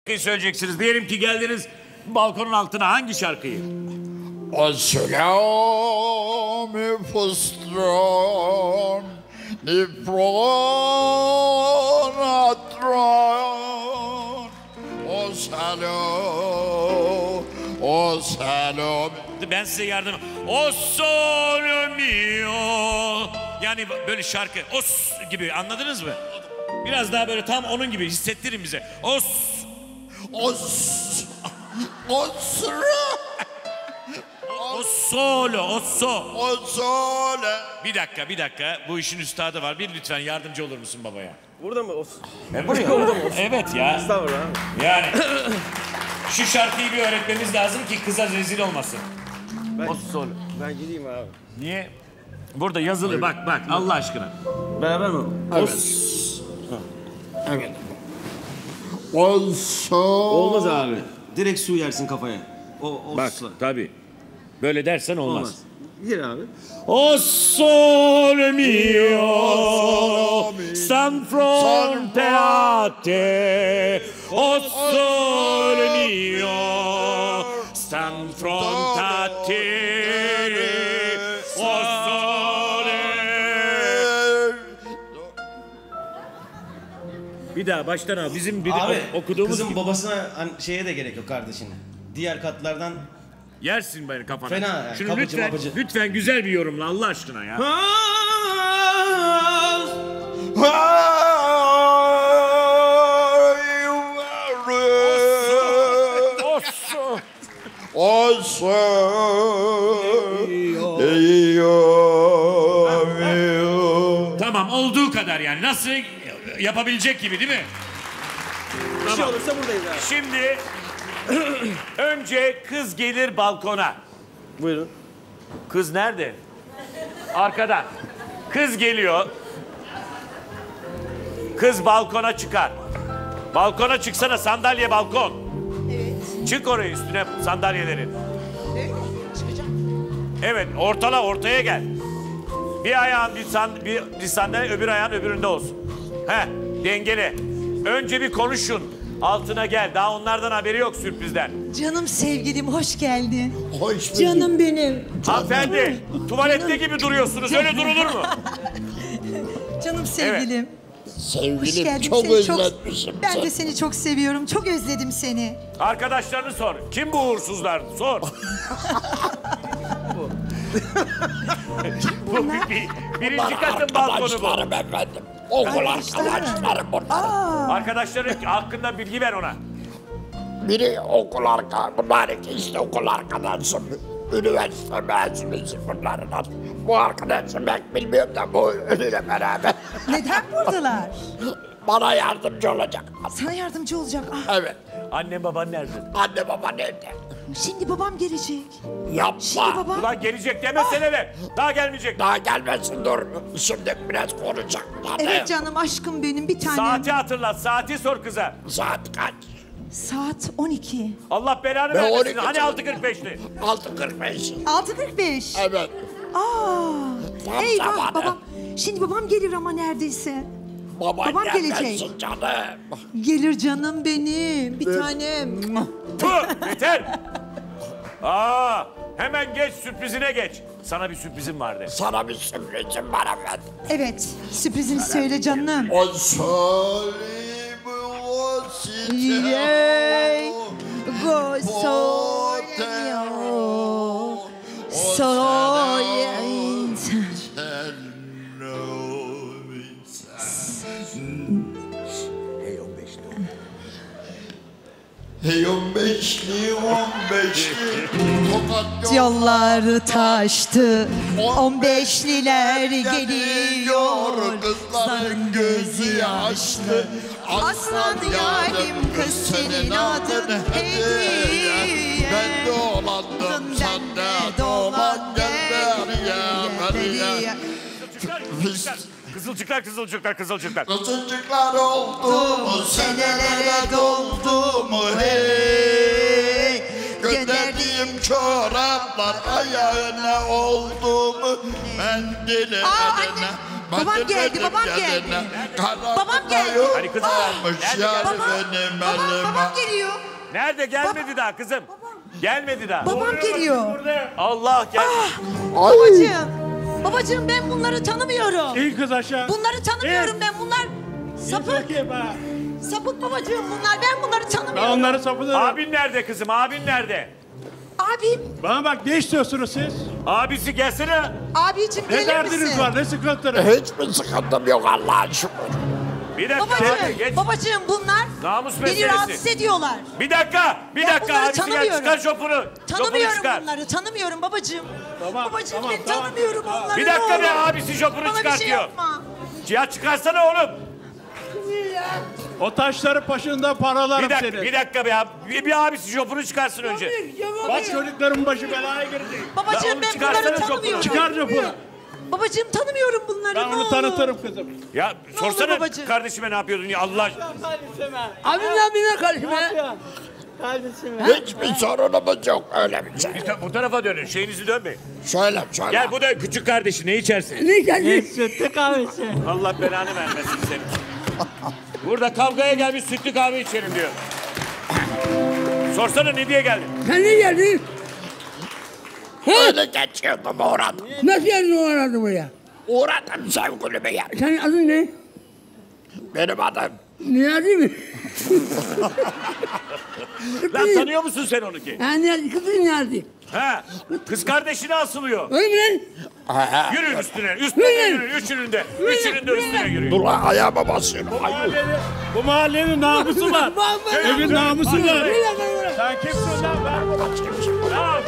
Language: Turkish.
söyleyeceksiniz. Diyelim ki geldiniz balkonun altına, hangi şarkıyı? Selam fıstran nifran atran o selam. Ben size yardım. O sole mio. Yani böyle şarkı. Os gibi, anladınız mı? Biraz daha böyle tam onun gibi hissettirin bize. Os. O solo. Bir dakika. Bu işin üstadı var. Bir lütfen yardımcı olur musun babaya? Burada mı? Burada mı? Evet ya. Estağfurullah. Yani şu şarkıyı bir öğretmemiz lazım ki kıza rezil olmasın. Ben gideyim abi. Niye? Burada yazılı, bak Allah aşkına. Beraber mi? Evet. Olmaz abi. Direkt su yersin kafaya. Bak tabii. Böyle dersen olmaz. Gir abi. O sole mio, stan fronte a te. O sole mio, stan fronte a te. O sole. Bir daha baştan al. Bizim okuduğumuz kızın gibi. babasına şeye de gerek yok kardeşine. Diğer katlardan Yersin beni kafana. Fena yani, Şunu kapıcı, lütfen güzel bir yorumla Allah aşkına ya. Tamam, olduğu kadar yani. Nasıl yapabilecek gibi, değil mi? bir şey olursa buradayız abi. Şimdi önce kız gelir balkona. Buyurun. Kız nerede? Arkadan. Kız geliyor. Kız balkona çıkar. Balkona çıksana, sandalye balkon. Evet. Çık oraya, üstüne sandalyelerin. Evet. Çıkacağım. Evet, ortaya gel. Bir ayağın bir sandalye, öbür ayağın öbüründe olsun. Heh, dengeli. Önce bir konuşun. Altına gel. Daha onlardan haberi yok sürprizden. Canım sevgilim, hoş geldin. Hoş bulduk. Canım benim. Hanımefendi, tuvalette gibi duruyorsunuz. Öyle durulur mu? Canım sevgilim. Hoş Sevgilim geldin. çok Seni özletmişim. Ben de seni çok seviyorum. Çok özledim seni. Arkadaşlarını sor. Kim bu uğursuzlar? Sor. Bu birinci katın balkonu bu. Arkadaşlarım efendim. Okul arkadaşlarım bunlar. Arkadaşların hakkında bilgi ver ona. Biri okul arkadaşım. Bunlar ikisi de okul arkadaşım. Üniversite mezunuyuz bunların. Bu arkadaşım ben bilmiyorum da bu önüyle beraber. Neden buradalar? Bana yardımcı olacak. Sana yardımcı olacak. Ah, Evet. Annem baban nerede? Anne baba nerede? şimdi babam gelecek. Yapma. Şimdi babam. Ulan gelecek demesene de. Daha gelmeyecek. Daha gelmesin dur. Şimdi biraz konuşacak. Hadi. Evet canım, aşkım benim bir tanem. Saati hatırlat. Saati sor kıza. Saat kaç? Saat 12. Allah belanı Ben vermesin. 12 Hani canım. 6.45'ti? 6.45. 6.45. Evet. Tam Eyvah zamanı. babam. Şimdi babam gelir ama neredeyse. Babam gelecek. gelmesin canım. Gelir canım benim. Bir tanem. Tüh, yeter. Hemen geç, sürprizine geç. Sana bir sürprizim vardı. Sana bir sürprizim var efendim. Evet, sürprizini söyle canım. O salim o Yey, go soya, soya. Hey 15'li tokat Yollar taştı, 15'liler geliyor, kızların gözü yaşlı. Aslan yarim kız senin adın hediye. Ben dolandım sen de dolan gel beriye. Kızılcıklar. Kızılcıklar oldu mu senelere doldu mu hey. Gönderdiğim çoraplar ayağına oldu mu mendili eline. Babam geldi, babam geldi. Babam geldi. Hani kızım nerede geldi? Babam geliyor. Nerede gelmedi daha kızım? Gelmedi daha. Babam geliyor. Allah geldi. Babacığım ben bunları tanımıyorum. İyi kız aşağı. Bunları tanımıyorum ben. Bunlar sapık. Bakayım ha. Sapık babacığım bunlar. Ben bunları Ben tanımıyorum. onları sapıdırım. Abin nerede kızım? Abin nerede? Abim, Bana bak ne istiyorsunuz siz? Abisi gelsene. abicim Ne gelir derdiniz misin? var? Ne sıkıntınız? Hiçbir sıkıntım yok Allah'a şükür. Bir dakika abi Babacığım, geç. babacığım bunlar Namus beni meselesi. rahatsız ediyorlar. Bir dakika. Bir Ben dakika bunları abisi gel tanımıyorum. çıkar şopunu. Şopunu Tanımıyorum çıkar. bunları, tanımıyorum babacığım. Tamam, Babacığım tamam, ben tamam. tanımıyorum onları. Bir dakika ne be olur. abisi şopunu Bana bir şey çıkartıyor. yapma. Ya çıkarsana oğlum. O taşları başında paralarım Bir dakika, seni. bir dakika be ya. Bir abisi şopunu çıkarsın önce. Bak çocukların başı belaya girecek. Babacığım oğlum ben çıkarsana bunları şopunu. tanımıyorum. Çıkar copunu. Babacığım tanımıyorum bunları. Ben ne onu olur. tanıtırım kızım. Ya olur sorsana babacığım? kardeşime ne yapıyordun ya Allah aşkına. Abimle karışma. Hiçbir sorunumuz yok öyle bir şey. Bu tarafa dönün. Şeyinizi dönmeyin. Şöyle. Gel bu da küçük kardeşi. Ne içersin? Ne geldi? Sütlü kahvesi. Allah belanı vermesin seni. Burada kavgaya gelmiş sütlü kahve içelim diyor. Sorsana ne diye geldin? Sen ne geldin? Öyle geçiyordum uğradım. Nasıl geldin o aradı buraya? Uğradım sevgilime ya. Senin adın ne? Benim adım. Niyazi mi? Lan tanıyor musun sen onu ki? Ha Niyazi, kızın Niyazi. Ha, kız kardeşine asılıyor. Öyle mi lan? Yürüyün üstüne, üstüne yürüyün. Üçünün de üstüne yürüyün. Dur lan ayağıma basıyorum. Bu mahallenin namusu var. Evin namusu var. Sen kimsin lan? Bravo.